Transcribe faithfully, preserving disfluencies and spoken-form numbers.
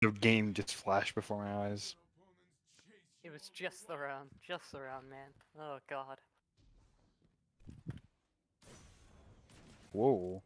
The game just flashed before my eyes. It was just the round, just the round, man. Oh god. Whoa.